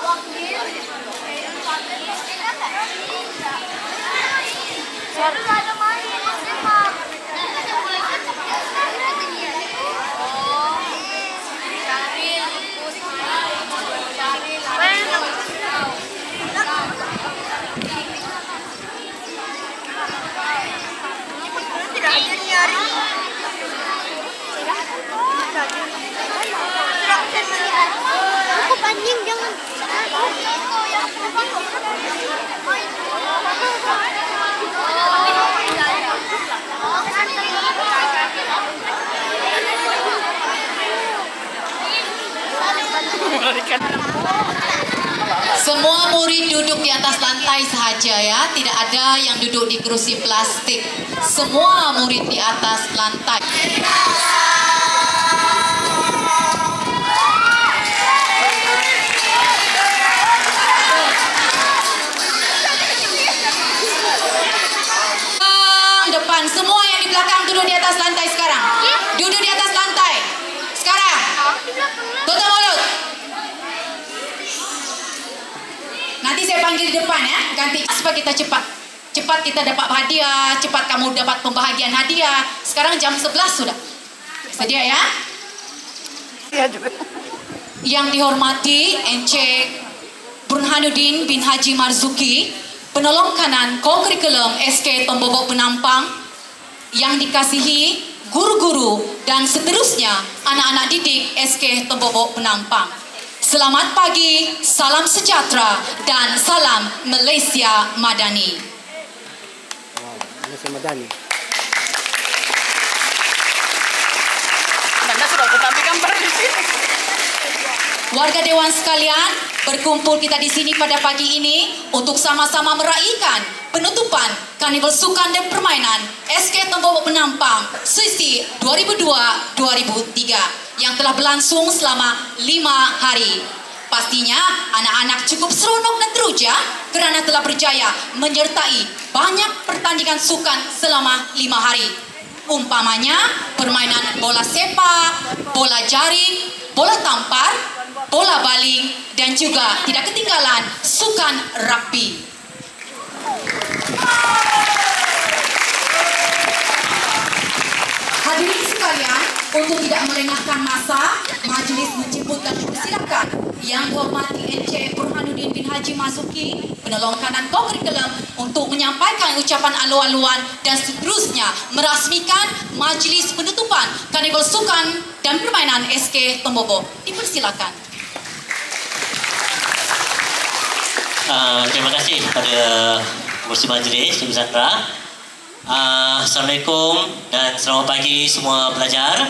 Anjing jangan. Semua murid duduk di atas lantai sahaja ya, tidak ada yang duduk di kursi plastik. Semua murid di atas lantai. Depan, semua yang di belakang duduk di atas lantai sekarang. Duduk di atas lantai. Sekarang. Tutup mulut. Nanti saya panggil di depan ya, ganti supaya kita cepat. Cepat kita dapat hadiah, cepat kamu dapat pembahagian hadiah. Sekarang jam 11 sudah. Sedia ya? Iya juga. Yang dihormati Encik Burhanuddin bin Haji Marzuki, penolong kanan co-curriculum SK Tombobok Penampang, yang dikasihi guru-guru dan seterusnya anak-anak didik SK Tombobok Penampang. Selamat pagi, salam sejahtera dan salam Malaysia Madani. Malaysia Madani. Nanda sudah aku tampil gambar di sini. Warga Dewan sekalian, berkumpul kita di sini pada pagi ini untuk sama-sama meraihkan penutupan Karnival Sukan dan Permainan SK Tombobok Penampang Sisi 2002-2003 yang telah berlangsung selama 5 hari. Pastinya anak-anak cukup seronok dan teruja kerana telah berjaya menyertai banyak pertandingan sukan selama 5 hari. Umpamanya permainan bola sepak, bola jaring, bola tampar, bola baling, dan juga tidak ketinggalan sukan rugby. Hadirin sekalian, untuk tidak melengahkan masa, majlis menjemput dan mempersilakan Yang dihormati Encik Burhanuddin bin Haji Marzuki, penolong kanan co-curriculum, untuk menyampaikan ucapan alu-aluan dan seterusnya merasmikan majlis penutupan Karnival Sukan dan Permainan SK Tombobok. Dipersilakan. Terima kasih kepada kursi majlis Ibu Sandra. Assalamualaikum dan selamat pagi semua pelajar.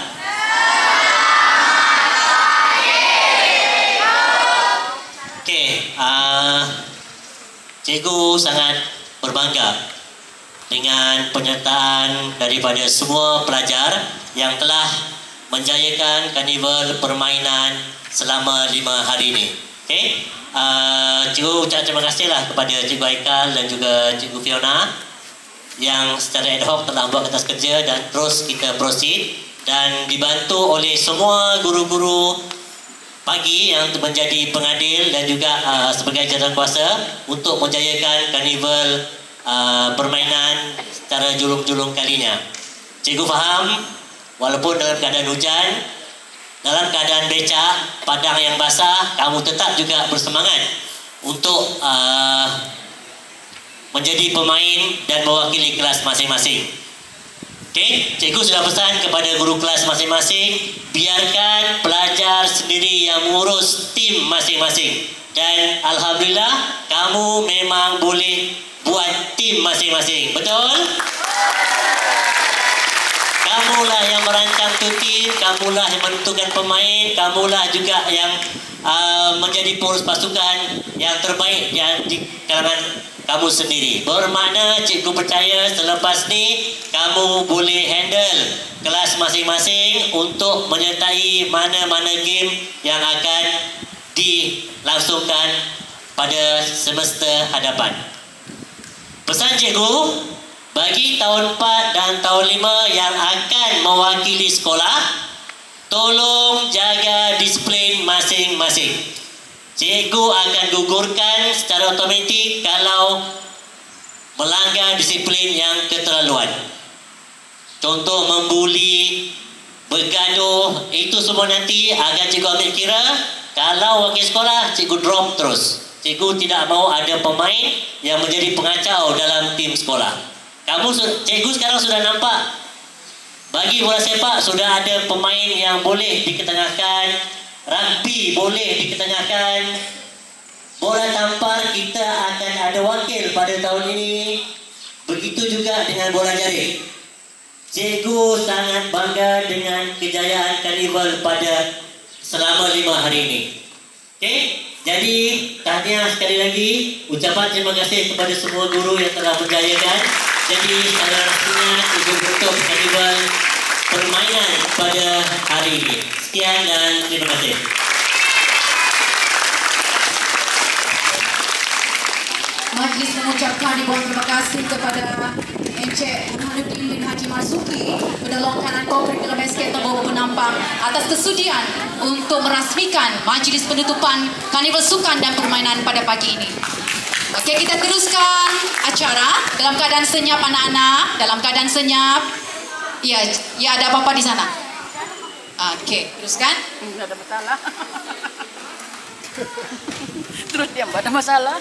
Okey, cikgu sangat berbangga dengan penyertaan daripada semua pelajar yang telah menjayakan Karnival Permainan selama 5 hari ini. Okey, cikgu ucap terima kasihlah kepada Cikgu Aikal dan juga Cikgu Fiona yang secara ad hoc telah buat kertas kerja dan terus kita proceed, dan dibantu oleh semua guru-guru pagi yang menjadi pengadil dan juga sebagai jawatan kuasa untuk menjayakan Karnival permainan secara julung-julung kalinya. Cikgu faham walaupun dalam keadaan hujan, dalam keadaan becak, padang yang basah, kamu tetap juga bersemangat untuk menjadi pemain dan mewakili kelas masing-masing. Okey, cikgu sudah pesan kepada guru kelas masing-masing, biarkan pelajar sendiri yang mengurus tim masing-masing. Dan alhamdulillah, kamu memang boleh buat tim masing-masing. Betul? Kamulah yang merancang tu tim, kamulah yang menentukan pemain, kamulah juga yang menjadi pengurus pasukan yang terbaik yang di kalangan kamu sendiri. Bermakna cikgu percaya selepas ni kamu boleh handle kelas masing-masing untuk menyertai mana-mana game yang akan dilangsungkan pada semester hadapan. Pesan cikgu bagi tahun 4 dan tahun 5 yang akan mewakili sekolah, tolong jaga disiplin masing-masing. Cikgu akan gugurkan secara otomatik kalau melanggar disiplin yang keterlaluan. Contoh membuli, bergaduh, itu semua nanti akan cikgu ambil kira. Kalau wakil sekolah, cikgu drop terus. Cikgu tidak mahu ada pemain yang menjadi pengacau dalam tim sekolah. Cikgu sekarang sudah nampak, bagi bola sepak sudah ada pemain yang boleh diketengahkan, rugby boleh diketengahkan, bola tampar kita akan ada wakil pada tahun ini. Begitu juga dengan bola jaring. Cikgu sangat bangga dengan kejayaan karnival pada selama 5 hari ini. Okey, jadi tahniah sekali lagi, ucapan terima kasih kepada semua guru yang telah menjayakan. Jadi secara rasminya cikgu tutup karnival permainan pada hari ini. Sekian dan terima kasih. Majlis mengucapkan ribuan terima kasih kepada Encik Burhanuddin bin Haji Marzuki, Penolong Kanan Korporat dalam SK Tembok Penampang atas kesudian untuk merasmikan majlis penutupan Karnival Sukan dan Permainan pada pagi ini. Okey, kita teruskan acara dalam keadaan senyap anak-anak, dalam keadaan senyap. Ya, ada apa-apa di sana? Okey, teruskan. Tidak ada masalah. Terus dia tidak ada masalah.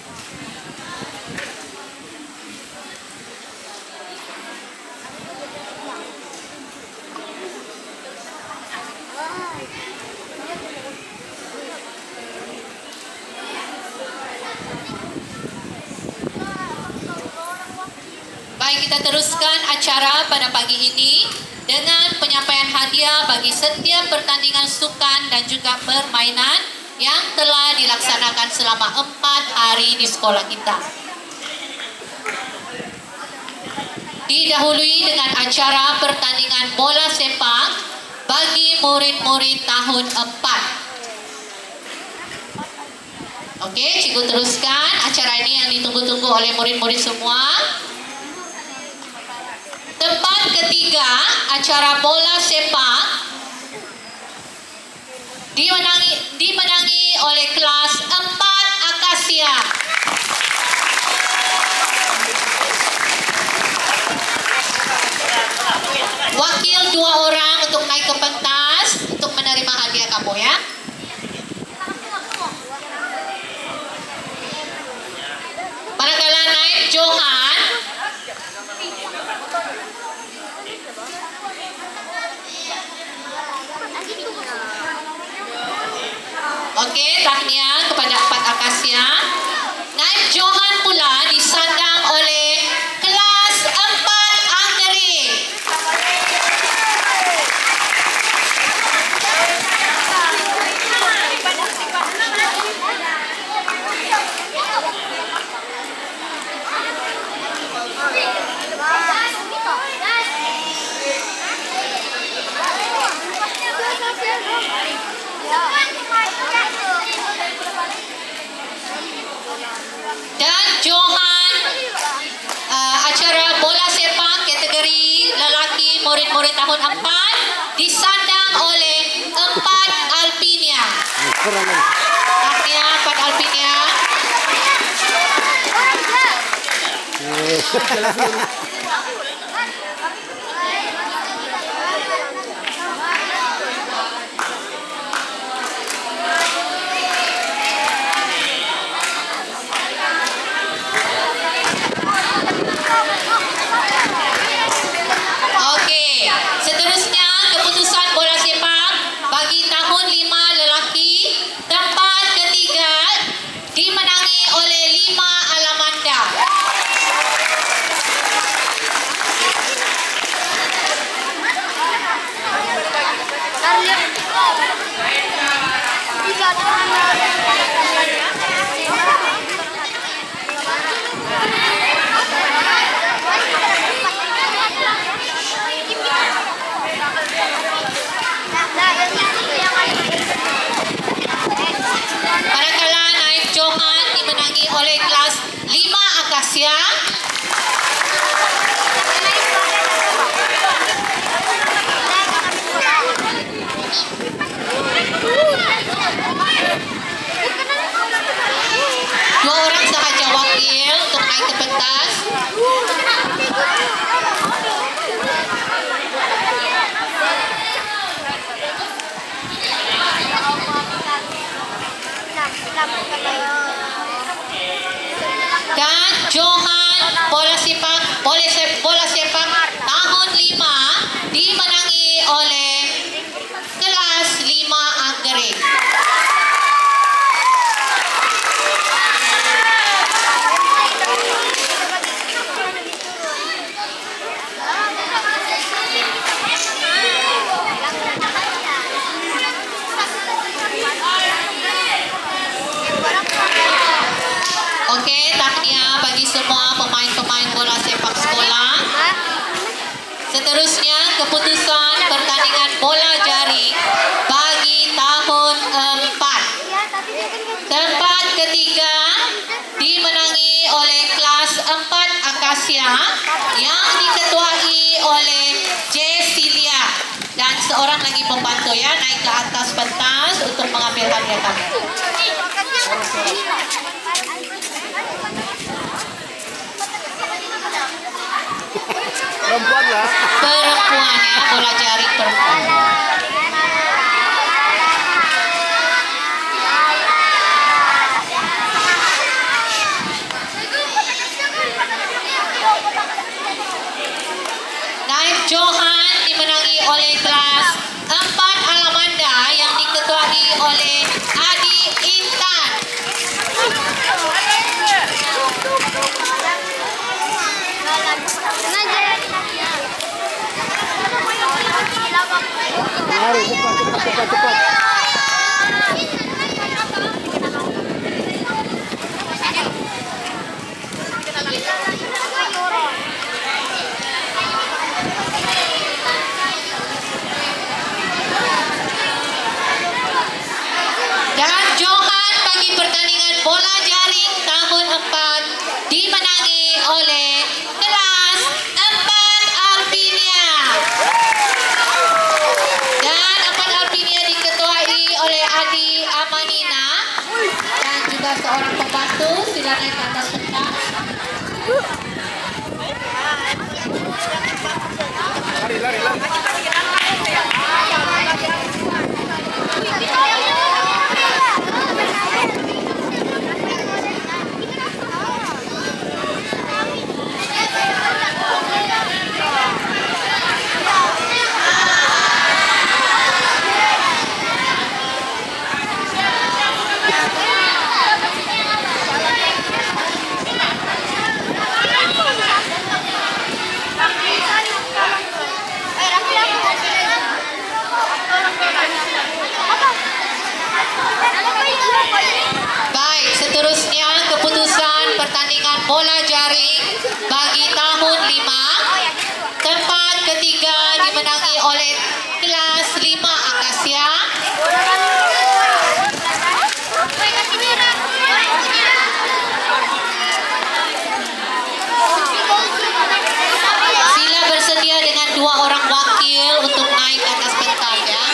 Baik, kita teruskan acara pada pagi ini dengan penyampaian hadiah bagi setiap pertandingan sukan dan juga permainan yang telah dilaksanakan selama 4 hari di sekolah kita. Didahului dengan acara pertandingan bola sepak bagi murid-murid tahun 4. Okey, cikgu teruskan acara ini yang ditunggu-tunggu oleh murid-murid semua. Tempat ketiga, acara bola sepak dimenangi oleh kelas 4 Akasia. Wakil 2 orang untuk naik ke pentas untuk menerima hadiah kamu ya. Manakala naik Johan, okey, tahniah kepada 4 Akasia. Naib Johan pula disandang oleh kelas 4 Angkeri. Dan Johan, acara bola sepak kategori lelaki murid-murid tahun 4 disandang oleh 4 Alpinia. Tahniah 4 Alpinia. Okey, seterusnya keputusan bola sepak bagi tahun 5 lelaki tempat ketiga dimenangi oleh 5 Alamanda. Manakala naik Johan dimenangi oleh kelas 5 Akasia. Dan Johan bola sepak tahun 5 dimenangi oleh kelas 5 Anggerek. Oke, tahniah bagi semua pemain-pemain bola sepak sekolah. Seterusnya keputusan pertandingan bola jaring bagi tahun 4. Tempat ketiga dimenangi oleh kelas 4 Akasia yang diketuai oleh Jessilia dan seorang lagi pembantu ya naik ke atas pentas untuk mengambil hadiah kami. Perempuan lah. Perempuan ya, bola jaring perempuan. Naib Johan dimenangi oleh kelas 4 Alamanda yang diketuai oleh Adi Intan. Mari cepat. Dan Johan bagi pertandingan bola jaring tahun 4 dimenangi oleh kelas 4 Alpinia. Dan 4 Alpinia diketuai oleh Adi Amanina dan juga seorang pembantu. Sila naik ke atas pentas. Lari. Baik, seterusnya keputusan pertandingan bola jaring bagi tahun 5. Tempat ketiga dimenangi oleh kelas 5 Akasia. Sila bersedia dengan 2 orang wakil untuk naik ke atas pentas ya.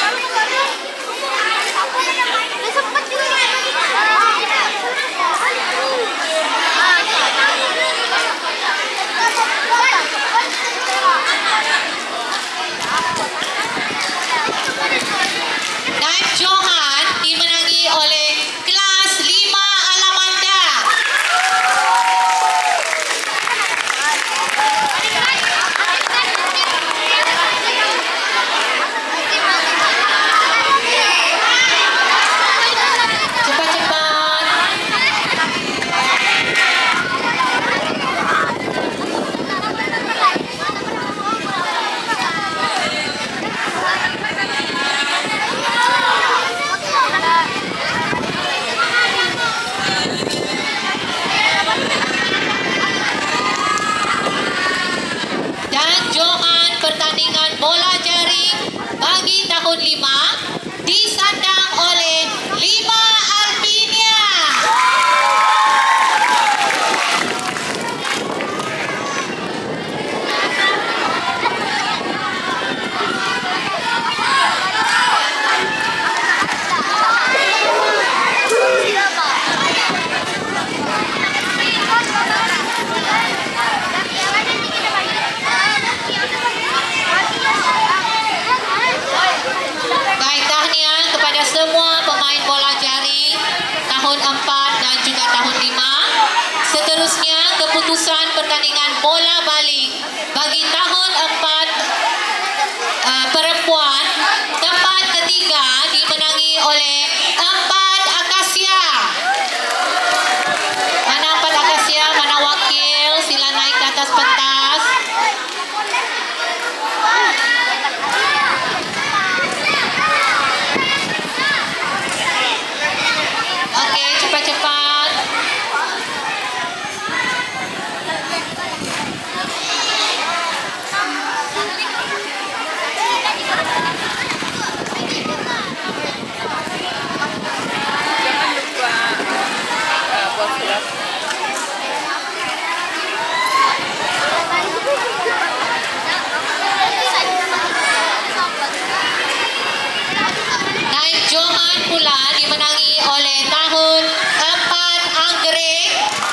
tahun 4 dan juga tahun 5. Seterusnya keputusan pertandingan bola balik bagi tahun 4 perempuan. Tempat ketiga dimenangi oleh 4 Akasia. Mana 4 Akasia? Mana wakil? Sila naik ke atas pentas. Okey, cepat-cepat. Jangan lupa buat surat. Naik Johan pula dimenangi oleh tahun 4 Anggrek.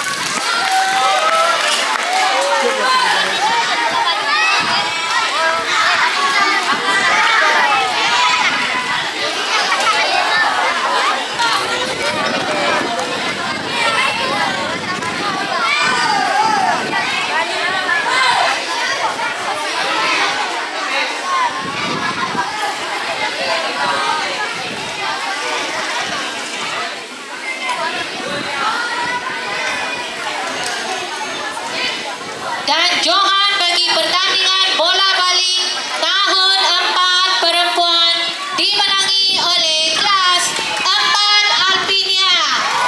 Dan Johan bagi pertandingan bola balik tahun 4 perempuan dimenangi oleh kelas 4 Alpinia.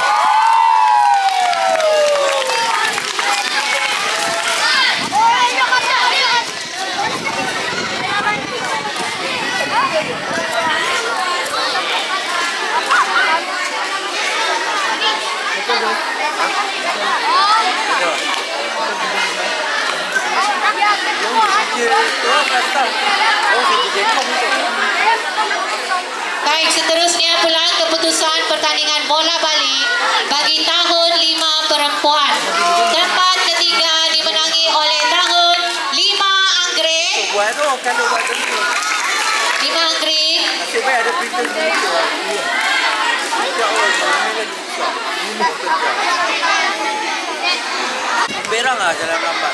Baik, seterusnya pula keputusan pertandingan bola balik bagi tahun 5 perempuan. Tempat ketiga dimenangi oleh tahun 5 Anggrek. 5 Anggrek. Berang lah jalan lambat.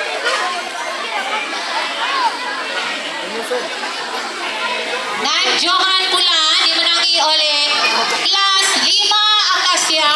Naik Johan pula dimenangi oleh kelas 5 Akasia.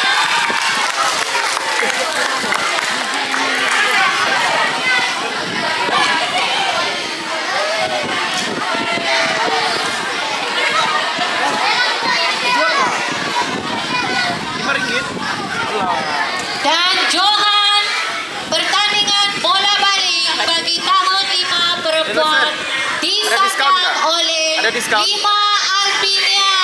Dan Johan pertandingan bola balik bagi tahun 5 perempuan disandang oleh 5 Alpinia.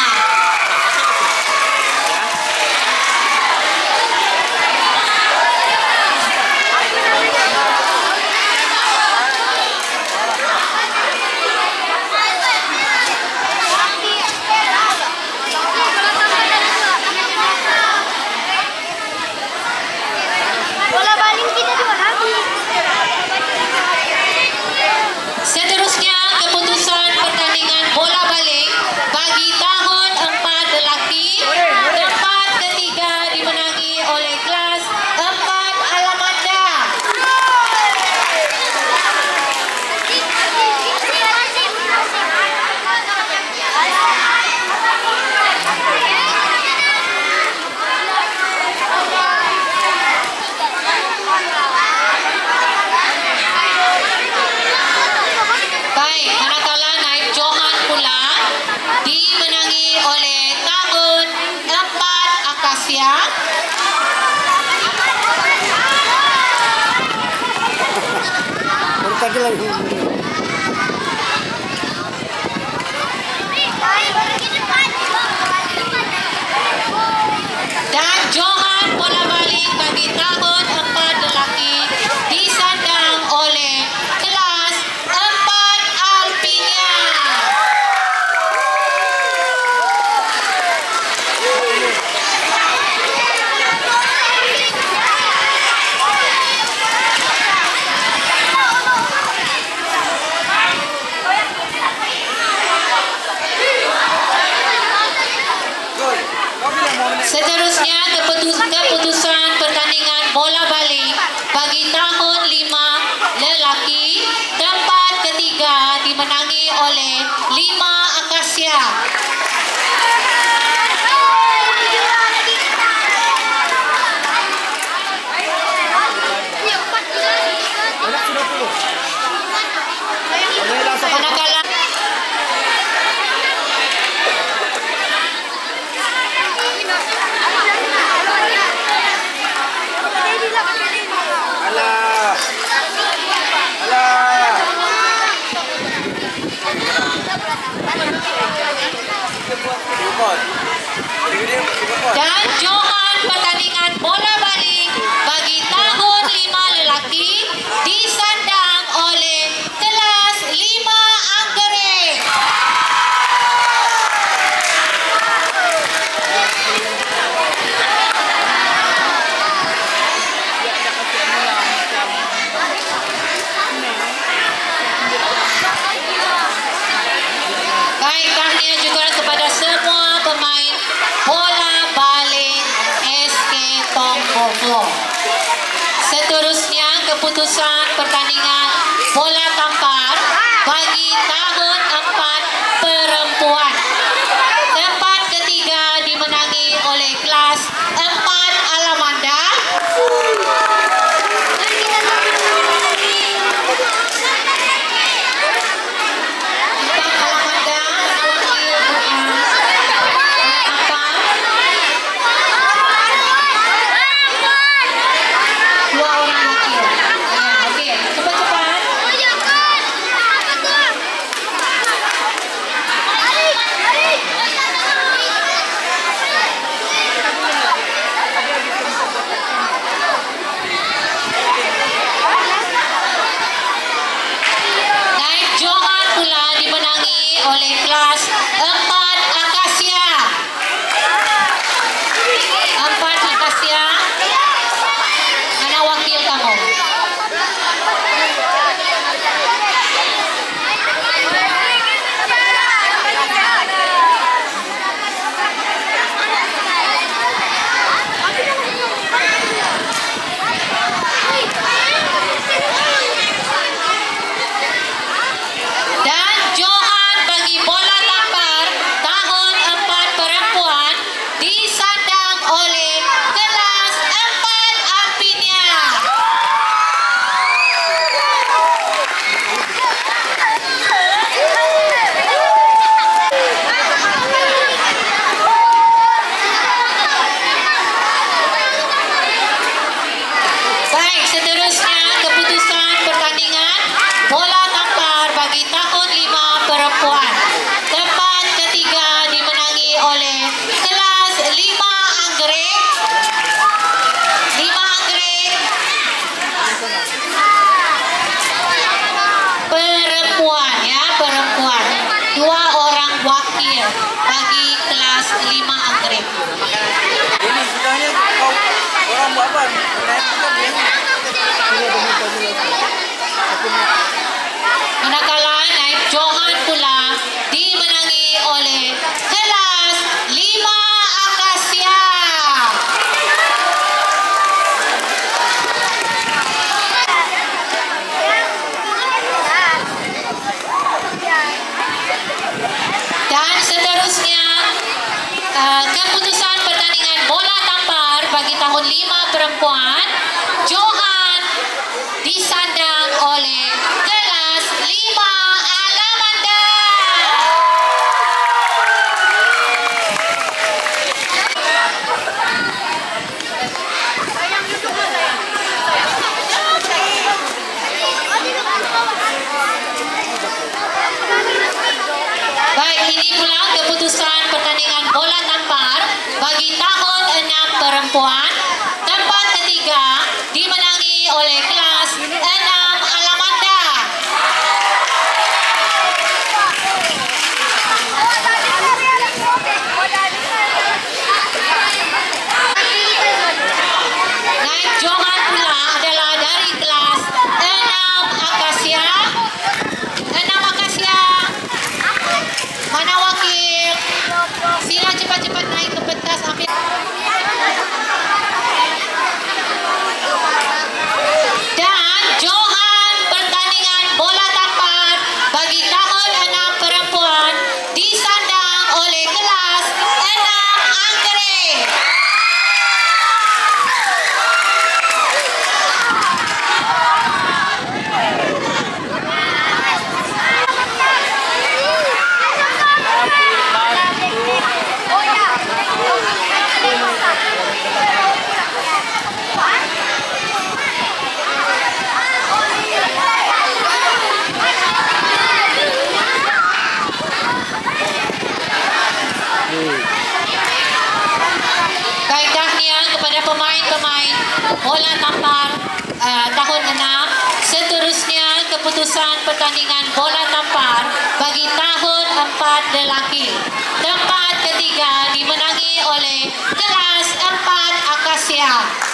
Bola balik kita dua lagi. Seterusnya keputusan pertandingan bola balik bagi tahun 4 lelaki. Tempat ketiga dimenangi oleh kelas 4 Alamanda. Baik, manakala naik Johan pula dimenangi oleh tahun 4 Akasia. Bertagi lagi. Dan Johan bola balik bagi tahun 4 lelaki disandang oleh kelas 4 Alpinia. Seterusnya keputusan pertandingan bola balik bagi tahun 5 lelaki. Tempat ketiga dimenangi oleh 5 Akasia. Manakala Alah. Alah. dan Johan pertandingan bola balik bagi tahun 5 lelaki disandang oleh kelas 5 Anggerek. Baik, tahniah juga kepada semua pemain bola balik SK Tongkoko. Seterusnya keputusan pertandingan bola tampar bagi tahun 4 perempuan. Tempat ketiga dimenangi oleh kelas 4 Alamanda. Oleh kelas 4 Akasia. 4 Akasia. Mana wakil kamu? Dan Johan bagi bola tampar tahun 4 perempuan disandang oleh kelas 4 Alpinia. Baik, seterusnya keputusan pertandingan bola tampar bagi tahun 5 perempuan. Tempat ketiga dimenangi oleh kelas 5 Anggerek. 5 Anggerek perempuan, ya, perempuan. 2 orang wakil bagi kelas 5 Anggerek. Ini sudahnya kau orang buat apa? Manakala naib Johan pula dimenangi oleh kelas 5 Akasia. Dan seterusnya keputusan pertandingan bola tampar bagi tahun 5 perempuan. Johan disandang oleh kelas 5 Alamanda. Baik, ini pula keputusan pertandingan bola tampar bagi tahun 6 perempuan. Tempat ketiga pemain bola tampar tahun 6. Seterusnya keputusan pertandingan bola tampar bagi tahun 4 lelaki. Tempat ketiga dimenangi oleh kelas 4 Akasia.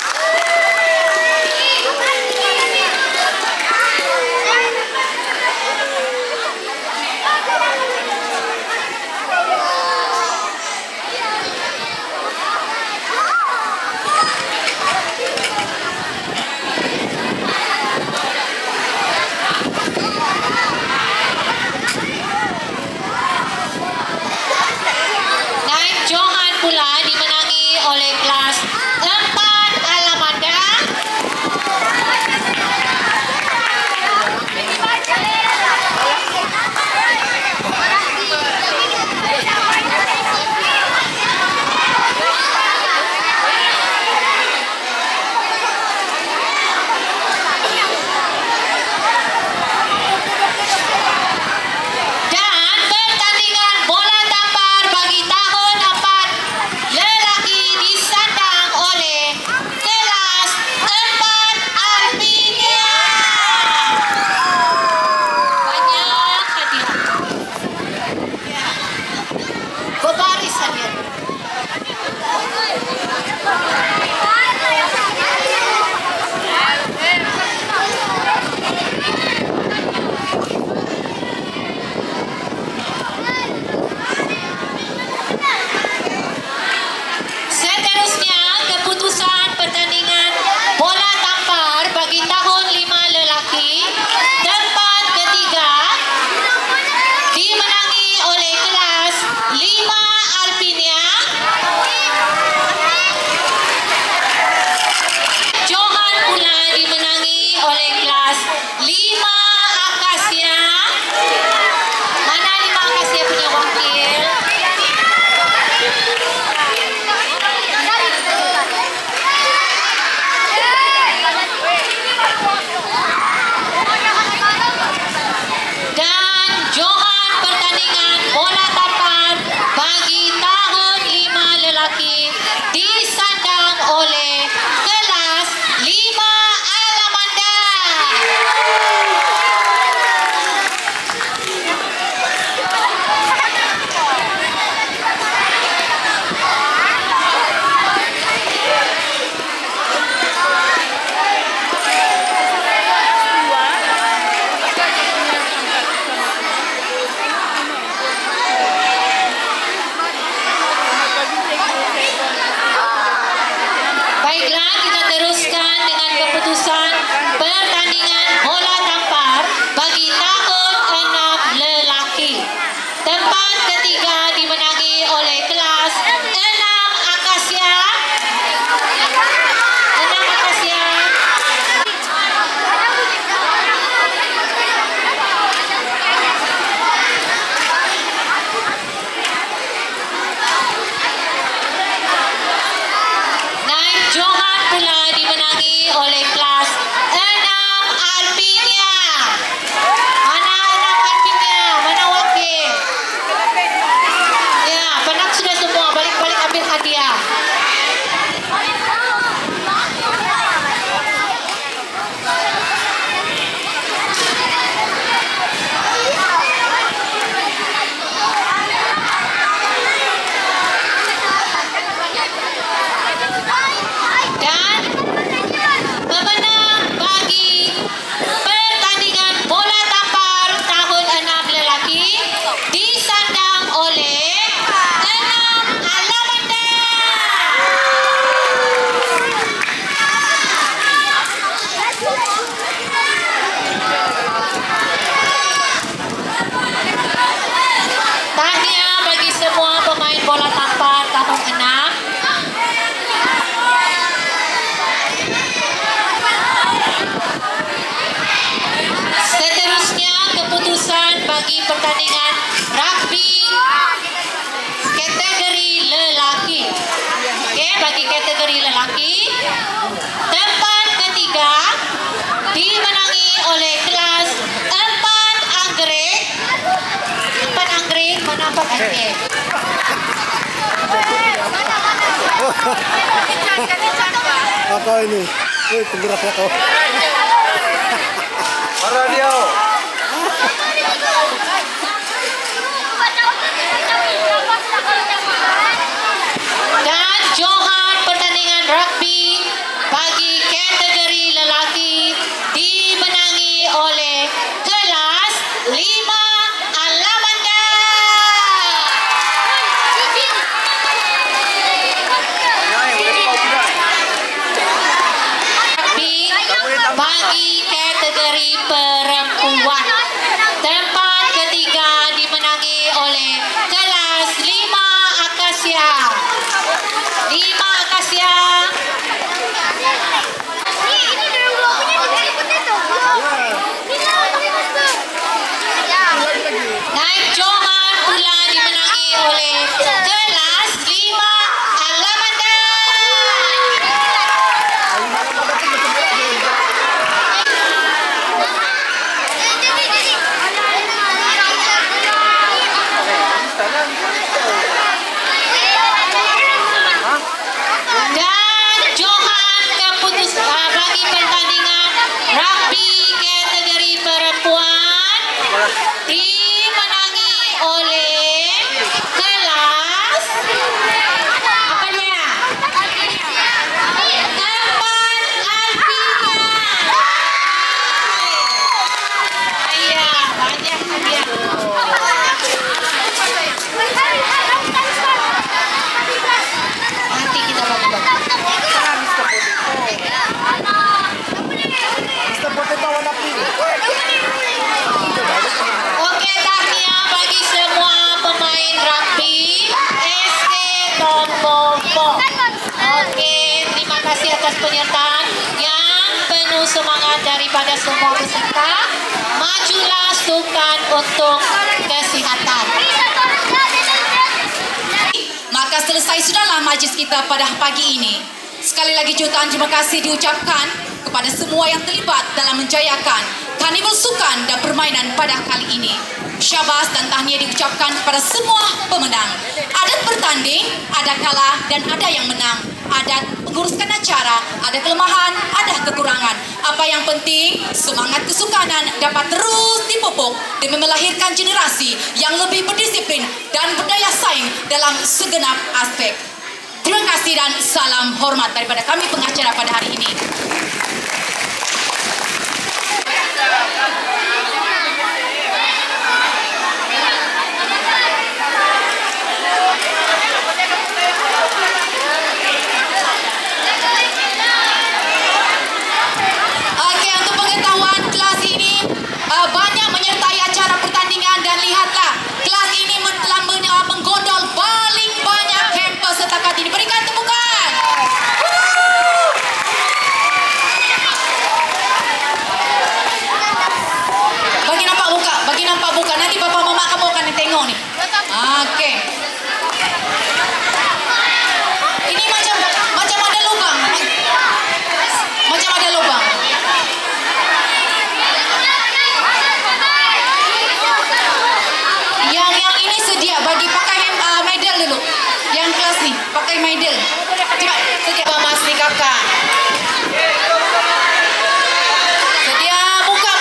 Johan pula dimenangi oleh kelas 4 Alamanda. Dan pertandingan bola tampar bagi tahun 4 lelaki disandang oleh kelas 4 Alpinia. Banyak hadiah. Ya. Berbaris hadiah. Seterusnya keputusan pertandingan bola tampar bagi tahun 5 lelaki. Tempat ketiga dimenangi oleh kelas 5 Alpinia. Johan pula dimenangi oleh kelas 5 Akasia. Mana 5 Akasia punya wakil? Dan Johan pertandingan bola tampar bagi tahun 5 lelaki disandang oleh kelas 5 Alamanda. Baiklah, kita teruskan dengan keputusan pertandingan bola tampar bagi tahun 6 lelaki. Tempat ketiga dimenangi oleh kelas 6 Akasia. 6 Akasia. Naik Johan pula dimenangi oleh kelas 6 Alpinia. Mana 6 Alpinia? Mana wakil? Ya, penat sudah semua. Balik-balik ambil hadiah. Dan pemenang bagi pertandingan bola tampar tahun 6 lelaki disandang oleh 6 Alamanda. Tahniah bagi semua pemain bola tampar tahun 6. Seterusnya keputusan bagi pertandingan rugby kategori lelaki. Okey, bagi kategori lelaki, tempat ketiga dimenangi oleh kelas 4 Anggrek. 4 Anggrek, mana 4 Anggrek? Ako ini. Wih, penggerak ako. Para dia. Dan johan pertandingan rugby bagi kategori lelaki dimenangi oleh kelas 5 Alamanda. Rugby bagi kategori perempuan. Tempat ketiga dimenangi oleh kelas 5 Akasia. 5 Akasia. Ini dari gua punya di potato. Naik johan pula dimenangi oleh kelas 5 Alamanda. Dan johan bagi pertandingan rugby kategori perempuan dimenangi oleh kelas apa dia? Tempat Alpina. Iya, banyak hadiah. Nanti kita bagi-bagi. Oke, tahniah bagi semua pemain rugby SD Tombopo. Oke, terima kasih atas penyertaan yang penuh semangat daripada semua peserta. Majulah sukan untuk kesihatan. Maka selesai sudahlah majlis kita pada pagi ini. Sekali lagi jutaan terima kasih diucapkan kepada semua yang terlibat dalam menjayakan karnival sukan dan permainan pada kali ini. Syabas dan tahniah diucapkan kepada semua pemenang. Ada bertanding, ada kalah dan ada yang menang. Ada menguruskan acara, ada kelemahan, ada kekurangan. Apa yang penting, semangat kesukanan dapat terus dipupuk demi melahirkan generasi yang lebih berdisiplin dan berdaya saing dalam segenap aspek. Terima kasih dan salam hormat daripada kami pengacara pada hari ini. Oke, untuk pengetahuan kelas ini banyak menyertai acara pertandingan dan lihatlah kelas ini telah menggondol paling banyak campus setakat ini. Berikan tepukan. Bagi nampak muka. Nanti bapak mama kamu akan tengok nih. Oke. Ini macam ada lubang. Macam ada lubang. Yang ini sedia bagi pakai medal dulu. Yang kelas nih pakai medal. Coba sedia Mas nih kakak. Sedia muka.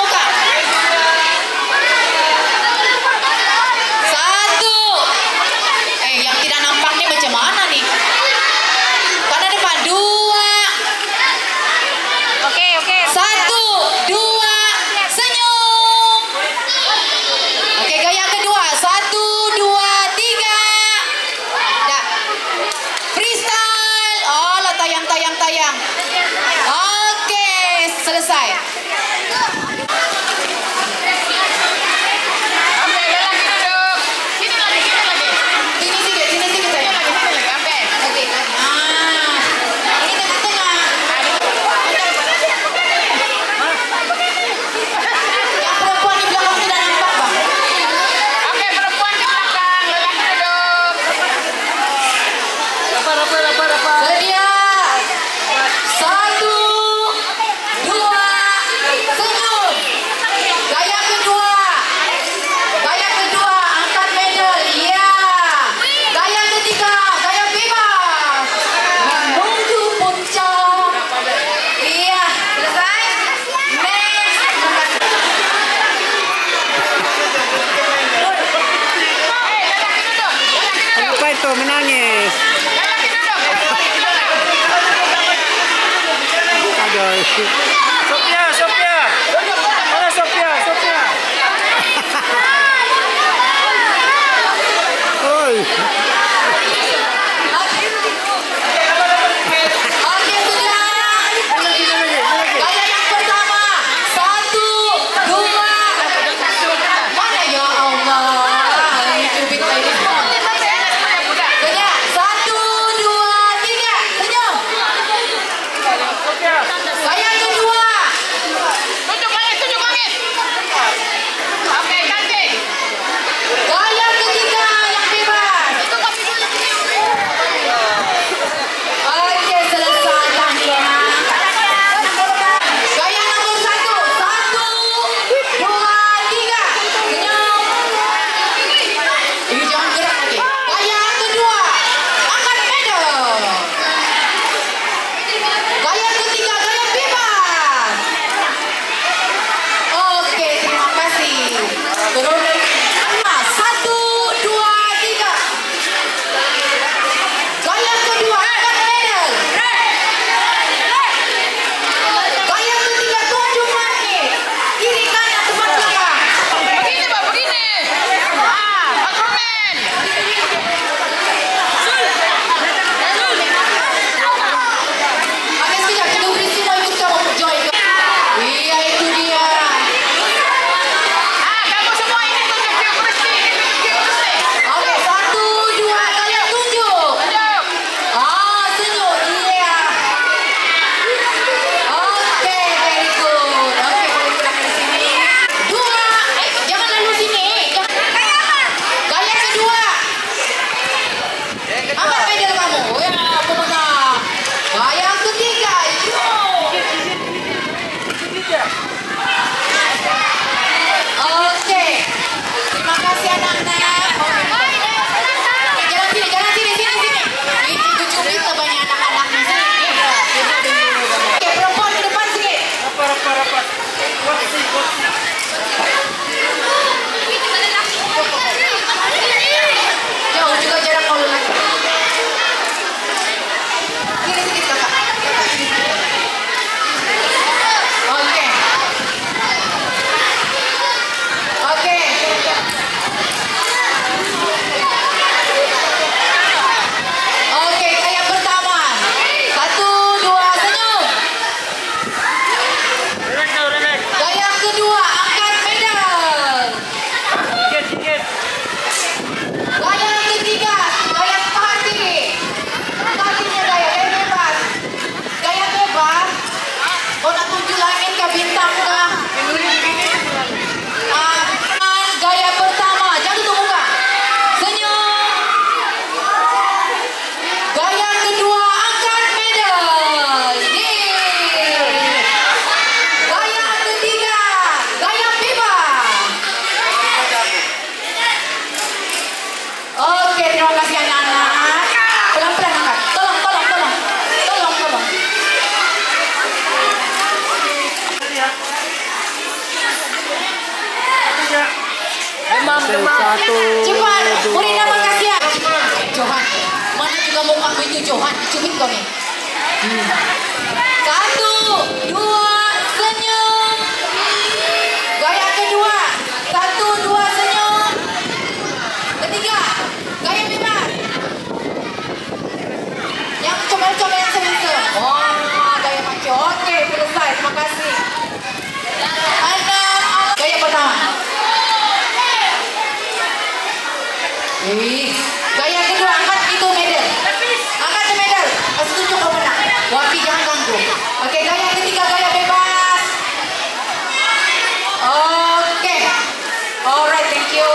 Satu. Yang tidak nampak nih macam mana nih? Pada depan dua. Oke. 1, 2, senyum. Oke, gaya kedua. 1, 2, 3. Dah. Freestyle. nangis. Aduh. Sophia, Sophia. Mana Sophia? Sophia. Oi. Oke, sudah. Gaya yang pertama. 1, 2. Mana ya Allah? Ini cubit lagi. Sudah. 1, 2, 3. Senyum. Gaya kedua. Gaya ketiga yang bebas. Oke, selesai tandingan. Gaya nomor 1. 1, 2, 3. Senyum. Jangan gerak lagi. Gaya kedua. Angkat medal. Gaya ketiga, gaya bebas. Oke, terima kasih. Turun. 1, 2, 3. Gaya kedua, angkat medal. Gaya ketiga, tunjuk langit. Kiri kanan depan belakang. Begini, Pak, begini. Patromen. Oke, sudah. Kita beri semua ikut kamu. Joy. Iya, itu dia. Kamu semua ini tunjuk dia bersih. Oke, 1, 2, kalian tunjuk. Tunjuk. Senyum. Iya. Oke, very good. Oke, boleh pulang dari sini. 2. Jangan lalu sini. Gaya kedua. Angkat medal kamu. Ya, pemenang. Gaya ketiga. Oke. Terima kasih anak-anak. Jangan sini, sini. Itu cubit banyak anak-anaknya sini. Oke, perempuan ke depan sedikit. Rapat. Jauh juga jarak kalau lagi. Sini sedikit kakak. Oke. Oke. Oke, gaya pertama. 1, 2, senyum. Gaya kedua, angkat medal. Sikit. Gaya ketiga, gaya hati. Hatinya gaya bebas. Gaya bebas. Oh, nak tunjuk langit ke bintang kah? Gaya pertama, jangan tutup muka. Senyum. Gaya kedua, angkat medal. Yeay. Gaya ketiga, gaya bebas. Oke, terima kasih anak-anak. Pelan-pelan angkat. Tolong. Demam. 1, Cepat, 2. murid nama kasih. Johan, mana juga muka aku itu Johan, cubit kau nih. 1, 2, senyum. Gaya kedua. 1, 2, senyum. Ketiga, gaya bebas. Yang comel-comel yang senyum. Wah, gaya maco. Oke, selesai. Terima kasih. Anak, gaya pertama. Gaya kedua, angkat itu medal. Angkat itu medal. Kasih tunjuk kau menang. Wapi jangan ganggu. Oke, gaya ketiga, gaya bebas. Oke. Alright, thank you.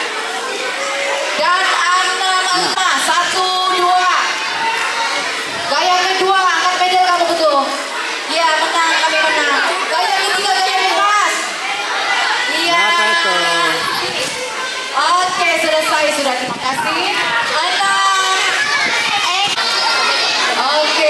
Dan anak-anak, 1, 2. Gaya kedua, angkat medal kamu betul. Ya, menang, kami menang. Gaya ketiga, gaya bebas. Iya. Apa itu? Oke, selesai sudah. Terima kasih. Anak. Oke.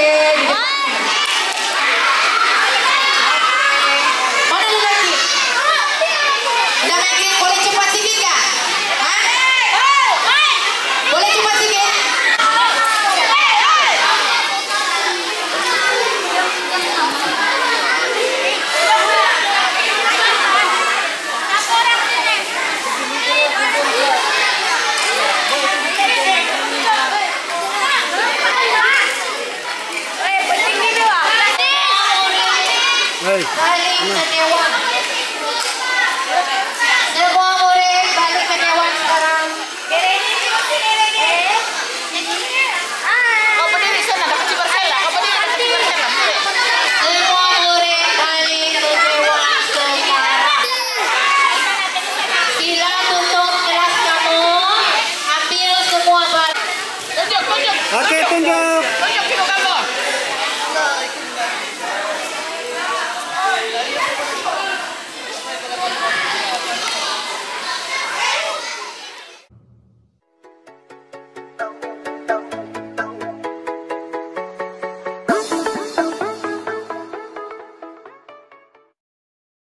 Mana lu lagi? Udah lagi, boleh cepat sedikit nggak? Hah? Boleh cepat sedikit? Saling menyewa